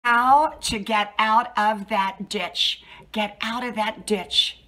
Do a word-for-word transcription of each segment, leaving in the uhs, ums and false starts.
How to get out of that ditch. Get out of that ditch.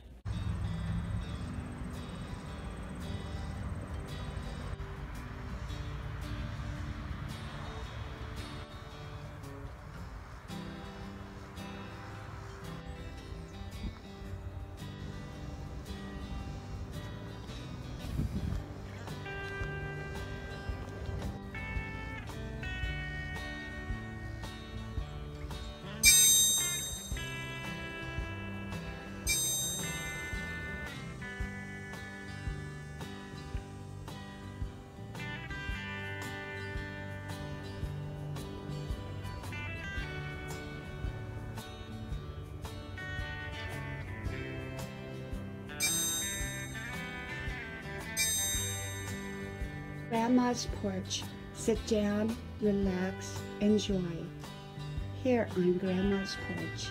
Grandma's porch. Sit down, relax, enjoy. Here on Grandma's porch.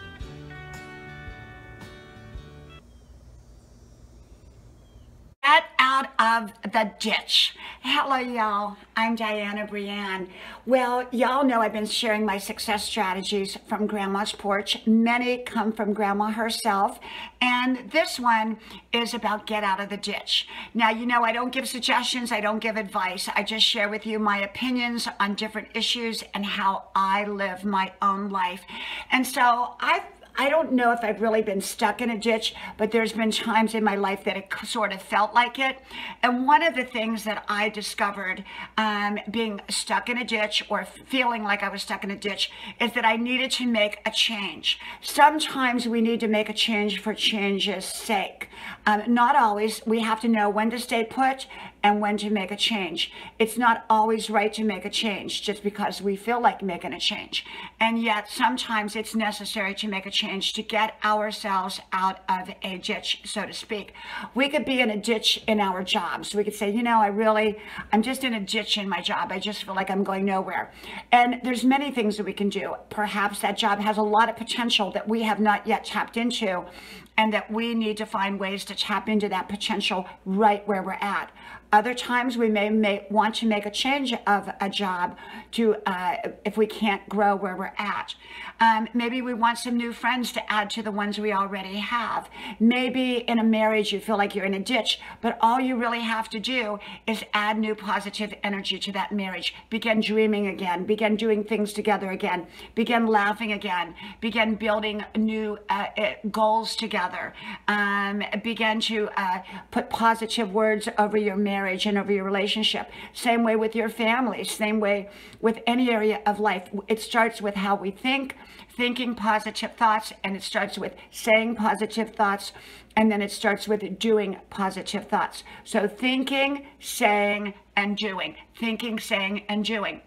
Get out of the ditch. Hello, y'all. I'm Diana Brianne. Well, y'all know I've been sharing my success strategies from Grandma's porch. Many come from Grandma herself. And this one is about get out of the ditch. Now, you know, I don't give suggestions. I don't give advice. I just share with you my opinions on different issues and how I live my own life. And so I've I don't know if I've really been stuck in a ditch, but there's been times in my life that it sort of felt like it. And one of the things that I discovered um, being stuck in a ditch or feeling like I was stuck in a ditch is that I needed to make a change. Sometimes we need to make a change for change's sake. Um, not always. We have to know when to stay put and when to make a change. It's not always right to make a change just because we feel like making a change. And yet sometimes it's necessary to make a change to get ourselves out of a ditch, so to speak. We could be in a ditch in our jobs. We could say, you know, I really, I'm just in a ditch in my job. I just feel like I'm going nowhere. And there's many things that we can do. Perhaps that job has a lot of potential that we have not yet tapped into, and that we need to find ways to tap into that potential right where we're at. Other times we may, may want to make a change of a job to uh, if we can't grow where we're at. Um, maybe we want some new friends to add to the ones we already have. Maybe in a marriage you feel like you're in a ditch, but all you really have to do is add new positive energy to that marriage. Begin dreaming again. Begin doing things together again. Begin laughing again. Begin building new uh, uh, goals together. Um, begin to uh, put positive words over your marriage. marriage and over your relationship. Same way with your family, same way with any area of life. It starts with how we think, thinking positive thoughts, and it starts with saying positive thoughts, and then it starts with doing positive thoughts. So thinking, saying, and doing. Thinking, saying, and doing.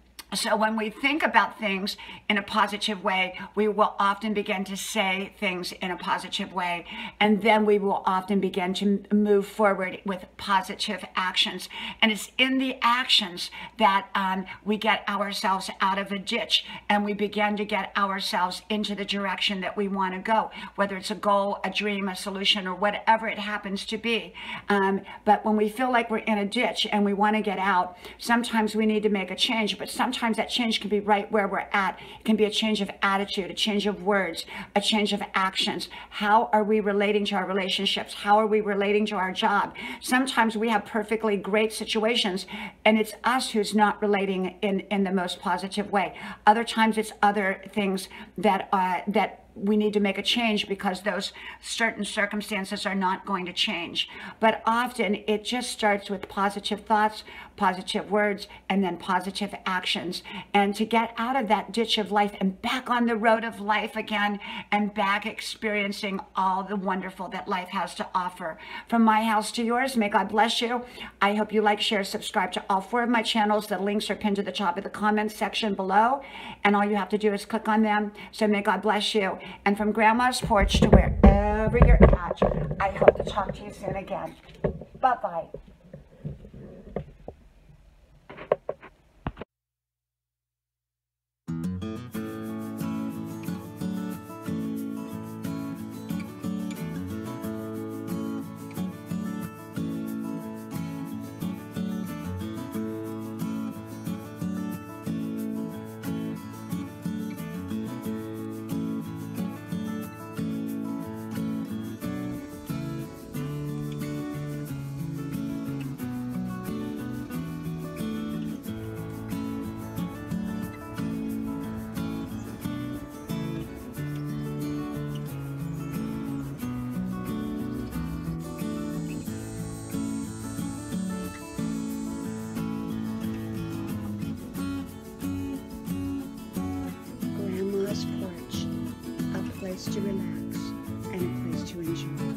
So when we think about things in a positive way, we will often begin to say things in a positive way. And then we will often begin to move forward with positive actions. And it's in the actions that um, we get ourselves out of a ditch and we begin to get ourselves into the direction that we want to go, whether it's a goal, a dream, a solution, or whatever it happens to be. Um, but when we feel like we're in a ditch and we want to get out, sometimes we need to make a change, but sometimes Sometimes that change can be right where we're at. It can be a change of attitude, a change of words, a change of actions. How are we relating to our relationships? How are we relating to our job? Sometimes we have perfectly great situations and it's us who's not relating in, in the most positive way. Other times it's other things that, uh, that we need to make a change because those certain circumstances are not going to change. But often it just starts with positive thoughts, positive words, and then positive actions. And to get out of that ditch of life and back on the road of life again and back experiencing all the wonderful that life has to offer. From my house to yours, may God bless you. I hope you like, share, subscribe to all four of my channels. The links are pinned to the top of the comments section below. And all you have to do is click on them. So may God bless you. And from Grandma's porch to wherever you're at, I hope to talk to you soon again. Bye-bye. place to relax and a place to enjoy.